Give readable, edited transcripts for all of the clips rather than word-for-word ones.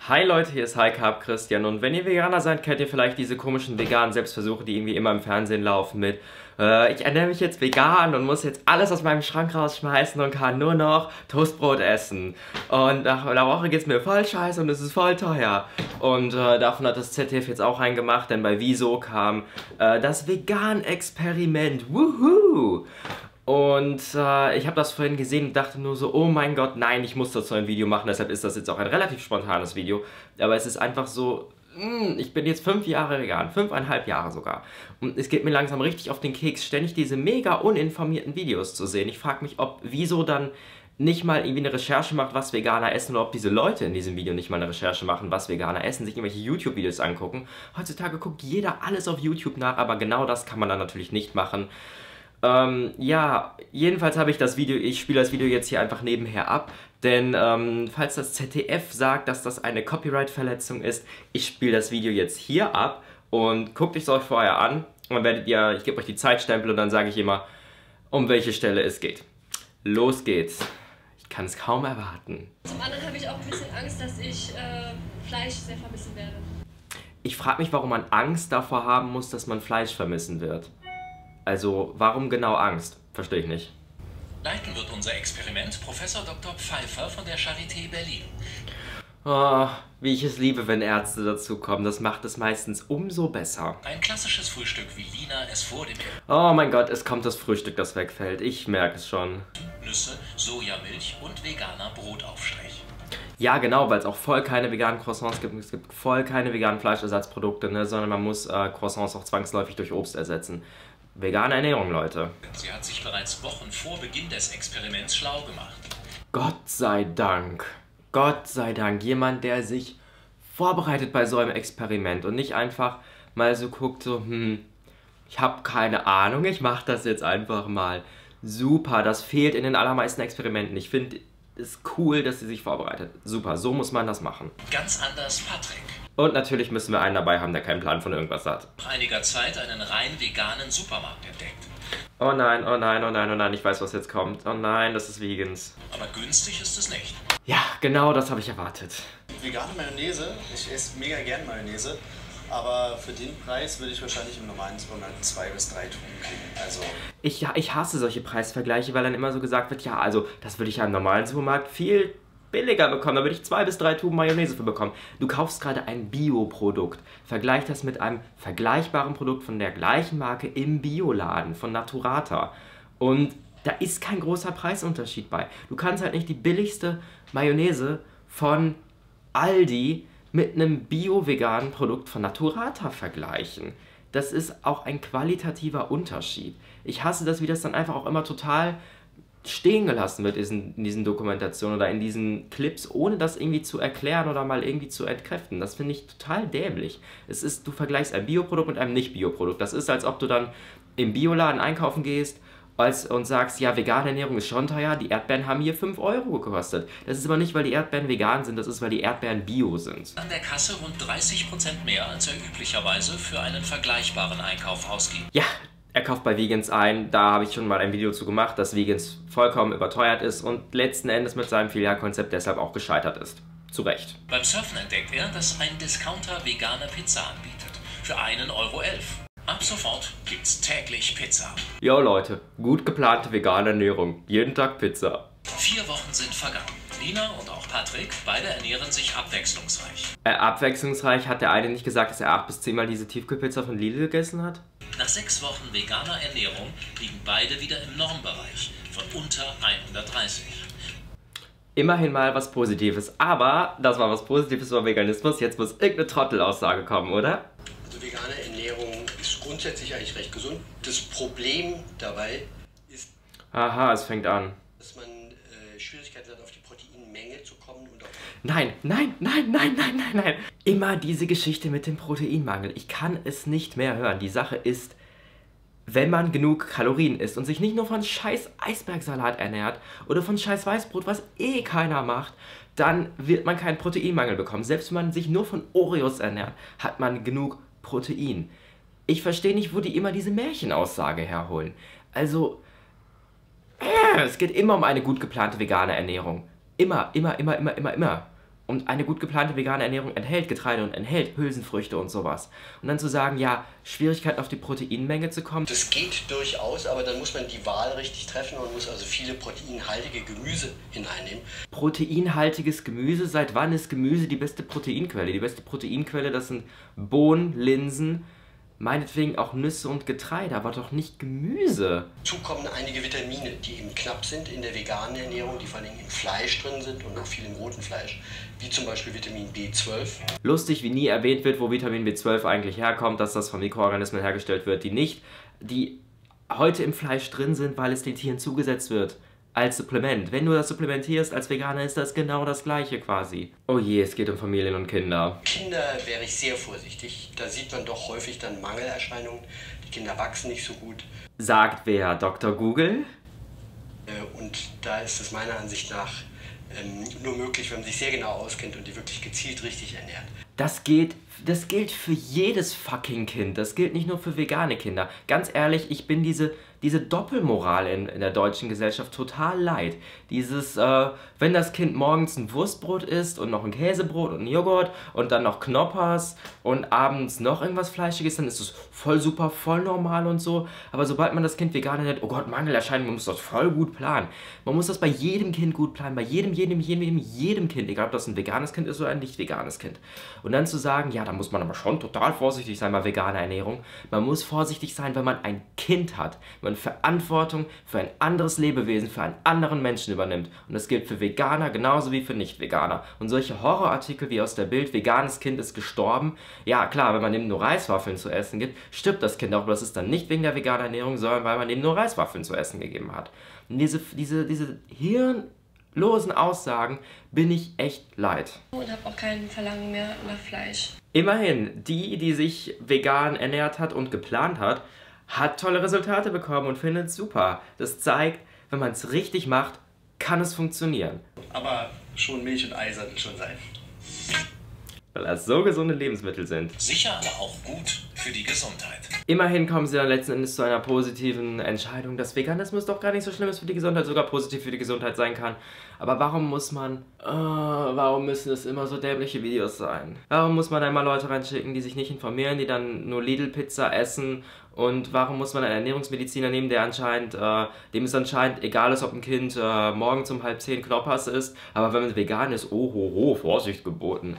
Hi Leute, hier ist High Carb Christian und wenn ihr Veganer seid, kennt ihr vielleicht diese komischen veganen Selbstversuche, die irgendwie immer im Fernsehen laufen mit ich ernähre mich jetzt vegan und muss jetzt alles aus meinem Schrank rausschmeißen und kann nur noch Toastbrot essen. Und nach einer Woche geht's mir voll scheiße und es ist voll teuer. Und davon hat das ZDF jetzt auch einen gemacht, denn bei Wieso kam das Vegan-Experiment. Woohoo! Und ich habe das vorhin gesehen und dachte nur so, oh mein Gott, nein, ich muss dazu ein Video machen, deshalb ist das jetzt auch ein relativ spontanes Video. Aber es ist einfach so, ich bin jetzt 5 Jahre vegan, 5,5 Jahre sogar. Und es geht mir langsam richtig auf den Keks, ständig diese mega uninformierten Videos zu sehen. Ich frage mich, ob Wieso dann nicht mal irgendwie eine Recherche macht, was Veganer essen, oder ob diese Leute in diesem Video nicht mal eine Recherche machen, was Veganer essen, sich irgendwelche YouTube-Videos angucken. Heutzutage guckt jeder alles auf YouTube nach, aber genau das kann man dann natürlich nicht machen. Ja, jedenfalls habe ich das Video, ich spiele das Video jetzt hier einfach nebenher ab, denn falls das ZDF sagt, dass das eine Copyright-Verletzung ist, ich spiele das Video jetzt hier ab und guckt es euch vorher an und dann werdet ihr, ich gebe euch die Zeitstempel und dann sage ich immer, um welche Stelle es geht. Los geht's. Ich kann es kaum erwarten. Zum anderen habe ich auch ein bisschen Angst, dass ich Fleisch sehr vermissen werde. Ich frage mich, warum man Angst davor haben muss, dass man Fleisch vermissen wird. Also, warum genau Angst? Verstehe ich nicht. Leiten wird unser Experiment Professor Dr. Pfeiffer von der Charité Berlin. Oh, wie ich es liebe, wenn Ärzte dazukommen. Das macht es meistens umso besser. Ein klassisches Frühstück, wie Lina es vor dem Oh mein Gott, es kommt das Frühstück, das wegfällt. Ich merke es schon. Nüsse, Sojamilch und veganer Brotaufstrich. Ja, genau, weil es auch voll keine veganen Croissants gibt. Es gibt voll keine veganen Fleischersatzprodukte, ne, sondern man muss Croissants auch zwangsläufig durch Obst ersetzen. Vegane Ernährung, Leute. Sie hat sich bereits Wochen vor Beginn des Experiments schlau gemacht. Gott sei Dank. Gott sei Dank. Jemand, der sich vorbereitet bei so einem Experiment und nicht einfach mal so guckt, so, ich habe keine Ahnung, ich mache das jetzt einfach mal. Super, das fehlt in den allermeisten Experimenten. Ich finde es cool, dass sie sich vorbereitet. Super, so muss man das machen. Ganz anders Patrick. Und natürlich müssen wir einen dabei haben, der keinen Plan von irgendwas hat. Nach einiger Zeit einen rein veganen Supermarkt entdeckt. Oh nein, oh nein, oh nein, oh nein, ich weiß, was jetzt kommt. Oh nein, das ist Vegans. Aber günstig ist es nicht. Ja, genau das habe ich erwartet. Vegane Mayonnaise, ich esse mega gern Mayonnaise, aber für den Preis würde ich wahrscheinlich im normalen Supermarkt 2 bis 3 Tuben kriegen. Also Ich hasse solche Preisvergleiche, weil dann immer so gesagt wird, ja, also das würde ich ja im normalen Supermarkt viel billiger bekommen, da würde ich 2 bis 3 Tuben Mayonnaise für bekommen. Du kaufst gerade ein Bioprodukt. Vergleich das mit einem vergleichbaren Produkt von der gleichen Marke im Bioladen von Naturata. Und da ist kein großer Preisunterschied bei. Du kannst halt nicht die billigste Mayonnaise von Aldi mit einem bio-veganen Produkt von Naturata vergleichen. Das ist auch ein qualitativer Unterschied. Ich hasse das, wie das dann einfach auch immer total stehen gelassen wird in diesen Dokumentationen oder in diesen Clips, ohne das irgendwie zu erklären oder mal irgendwie zu entkräften. Das finde ich total dämlich. Du vergleichst ein Bioprodukt mit einem Nicht-Bioprodukt. Das ist, als ob du dann im Bioladen einkaufen gehst und sagst, ja, vegane Ernährung ist schon teuer, die Erdbeeren haben hier 5 Euro gekostet. Das ist aber nicht, weil die Erdbeeren vegan sind, das ist, weil die Erdbeeren bio sind. An der Kasse rund 30% mehr, als er üblicherweise für einen vergleichbaren Einkauf ausgibt. Ja, er kauft bei Vegans ein, da habe ich schon mal ein Video zu gemacht, dass Vegans vollkommen überteuert ist und letzten Endes mit seinem Filialkonzept deshalb auch gescheitert ist. Zu Recht. Beim Surfen entdeckt er, dass ein Discounter vegane Pizza anbietet. Für 1,11 Euro. Ab sofort gibt's täglich Pizza. Jo Leute, gut geplante vegane Ernährung. Jeden Tag Pizza. 4 Wochen sind vergangen. Lina und auch Patrick, beide ernähren sich abwechslungsreich. Abwechslungsreich, hat der eine nicht gesagt, dass er 8 bis 10 Mal diese Tiefkühlpizza von Lidl gegessen hat? Nach 6 Wochen veganer Ernährung liegen beide wieder im Normbereich von unter 130. Immerhin mal was Positives, aber das war was Positives über Veganismus, jetzt muss irgendeine Trottelaussage kommen, oder? also vegane Ernährung ist grundsätzlich eigentlich recht gesund. Das Problem dabei ist, Aha, es fängt an. dass man Schwierigkeiten hat, auf die Proteinmenge zu kommen und auch Nein, nein, nein, nein, nein, nein, nein. Immer diese Geschichte mit dem Proteinmangel. Ich kann es nicht mehr hören. Die Sache ist, wenn man genug Kalorien isst und sich nicht nur von scheiß Eisbergsalat ernährt oder von scheiß Weißbrot, was eh keiner macht, dann wird man keinen Proteinmangel bekommen. Selbst wenn man sich nur von Oreos ernährt, hat man genug Protein. Ich verstehe nicht, wo die immer diese Märchenaussage herholen. Also, es geht immer um eine gut geplante vegane Ernährung. Immer, immer, immer, immer, immer, immer. Und eine gut geplante vegane Ernährung enthält Getreide und enthält Hülsenfrüchte und sowas. Und dann zu sagen, ja, Schwierigkeiten auf die Proteinmenge zu kommen. Das geht durchaus, aber dann muss man die Wahl richtig treffen und muss also viele proteinhaltige Gemüse hineinnehmen. Proteinhaltiges Gemüse? Seit wann ist Gemüse die beste Proteinquelle? Die beste Proteinquelle, das sind Bohnen, Linsen, meinetwegen auch Nüsse und Getreide, aber doch nicht Gemüse. Dazu kommen einige Vitamine, die eben knapp sind in der veganen Ernährung, die vor allem im Fleisch drin sind und auch viel im roten Fleisch, wie zum Beispiel Vitamin B12. Lustig, wie nie erwähnt wird, wo Vitamin B12 eigentlich herkommt, dass das von Mikroorganismen hergestellt wird, die heute im Fleisch drin sind, weil es den Tieren zugesetzt wird. Als Supplement. Wenn du das supplementierst als Veganer, ist das genau das Gleiche quasi. Oh je, es geht um Familien und Kinder. Kinder wäre ich sehr vorsichtig. Da sieht man doch häufig dann Mangelerscheinungen. Die Kinder wachsen nicht so gut. Sagt wer? Dr. Google? Und da ist es meiner Ansicht nach nur möglich, wenn man sich sehr genau auskennt und die wirklich gezielt richtig ernährt. Das gilt für jedes fucking Kind. Das gilt nicht nur für vegane Kinder. Ganz ehrlich, ich bin diese Doppelmoral in der deutschen Gesellschaft total leid. Wenn das Kind morgens ein Wurstbrot isst und noch ein Käsebrot und ein Joghurt und dann noch Knoppers und abends noch irgendwas Fleischiges, dann ist es voll super, voll normal und so. Aber sobald man das Kind vegan ernährt, oh Gott, Mangelerscheinung, man muss das voll gut planen. Man muss das bei jedem Kind gut planen, bei jedem Kind, egal ob das ein veganes Kind ist oder ein nicht veganes Kind. Und dann zu sagen, ja, da muss man aber schon total vorsichtig sein bei veganer Ernährung. Man muss vorsichtig sein, wenn man ein Kind hat. Wenn man Verantwortung für ein anderes Lebewesen, für einen anderen Menschen übernimmt. Und das gilt für Veganer genauso wie für Nicht-Veganer. Und solche Horrorartikel wie aus der Bild, veganes Kind ist gestorben. Ja, klar, wenn man ihm nur Reiswaffeln zu essen gibt, stirbt das Kind auch. Aber das ist dann nicht wegen der veganen Ernährung, sondern weil man ihm nur Reiswaffeln zu essen gegeben hat. Und diese hirnlosen Aussagen bin ich echt leid. Und habe auch kein Verlangen mehr nach Fleisch. Immerhin, die sich vegan ernährt hat und geplant hat tolle Resultate bekommen und findet es super. Das zeigt, wenn man es richtig macht, kann es funktionieren. Aber schon Milch und Ei sollte schon sein. Weil das so gesunde Lebensmittel sind. Sicher, aber auch gut für die Gesundheit. Immerhin kommen sie dann letzten Endes zu einer positiven Entscheidung, dass Veganismus doch gar nicht so schlimm ist für die Gesundheit, sogar positiv für die Gesundheit sein kann. Aber warum müssen es immer so dämliche Videos sein? Warum muss man einmal Leute reinschicken, die sich nicht informieren, die dann nur Lidl-Pizza essen? Und warum muss man einen Ernährungsmediziner nehmen, der dem es anscheinend egal ist, ob ein Kind morgens um 9:30 Knoppers isst, aber wenn man vegan ist, oh, Vorsicht geboten.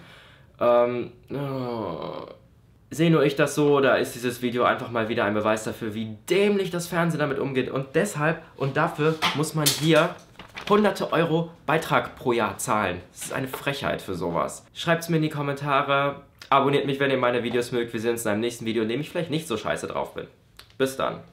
Sehe nur ich das so, oder ist dieses Video einfach mal wieder ein Beweis dafür, wie dämlich das Fernsehen damit umgeht? Und deshalb und dafür muss man hier hunderte Euro Beitrag pro Jahr zahlen. Das ist eine Frechheit für sowas. Schreibt es mir in die Kommentare, abonniert mich, wenn ihr meine Videos mögt. Wir sehen uns in einem nächsten Video, in dem ich vielleicht nicht so scheiße drauf bin. Bis dann.